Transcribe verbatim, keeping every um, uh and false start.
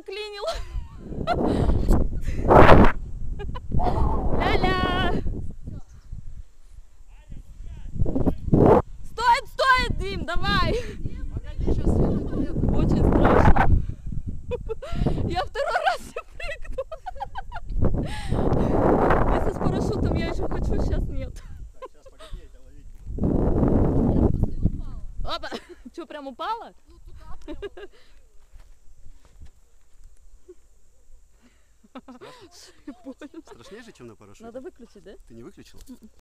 заклинил. Ля-ля. Стоит, стоит, Дим, давай. Погоди, сейчас света нет. Очень страшно. Я второй раз не прыгну. Если с парашютом я еще хочу, сейчас нет. Так, сейчас, погоди, я тебя ловить буду. Опа! Что, прям упала? Ну туда прямо. Больно. Страшнее же, чем на парашюте? Надо выключить, да? Ты не выключила?